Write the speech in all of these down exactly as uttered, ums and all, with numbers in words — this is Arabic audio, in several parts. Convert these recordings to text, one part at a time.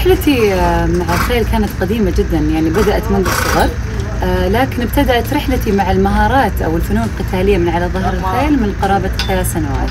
رحلتي مع الخيل كانت قديمة جدا، يعني بدأت منذ الصغر، لكن ابتدأت رحلتي مع المهارات أو الفنون القتالية من على ظهر الخيل من قرابة ثلاث سنوات.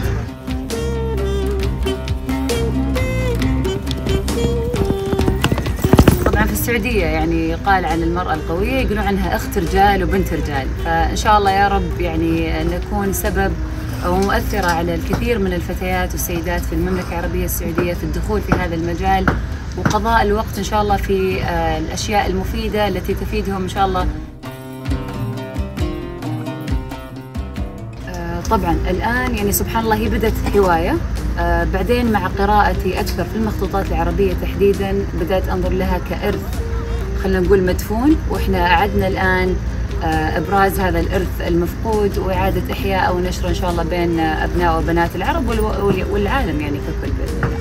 طبعا في السعودية يعني يقال عن المرأة القوية، يقولون عنها أخت رجال وبنت رجال، فإن شاء الله يا رب يعني نكون سبب ومؤثرة على الكثير من الفتيات والسيدات في المملكة العربية السعودية في الدخول في هذا المجال وقضاء الوقت إن شاء الله في الأشياء المفيدة التي تفيدهم إن شاء الله. طبعا الآن يعني سبحان الله هي بدأت هواية، بعدين مع قراءتي أكثر في المخطوطات العربية تحديدا بدأت أنظر لها كإرث خلينا نقول مدفون، وإحنا أعدنا الآن إبراز هذا الإرث المفقود وإعادة إحياء أو نشره إن شاء الله بين أبناء وبنات العرب والعالم يعني ككل بإذن الله.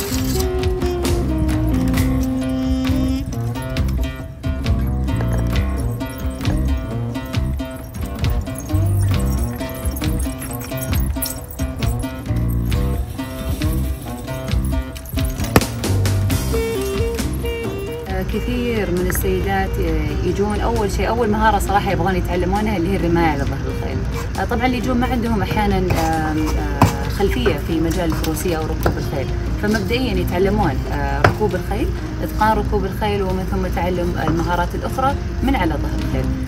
كثير من السيدات يجون أول شيء أول مهارة صراحة يبغون يتعلمونها اللي هي الرماية على ظهر الخيل. طبعا اللي يجون ما عندهم أحيانا خلفية في مجال الفروسية أو ركوب الخيل، فمبدئيا يتعلمون ركوب الخيل، إتقان ركوب الخيل، ومن ثم تعلم المهارات الأخرى من على ظهر الخيل.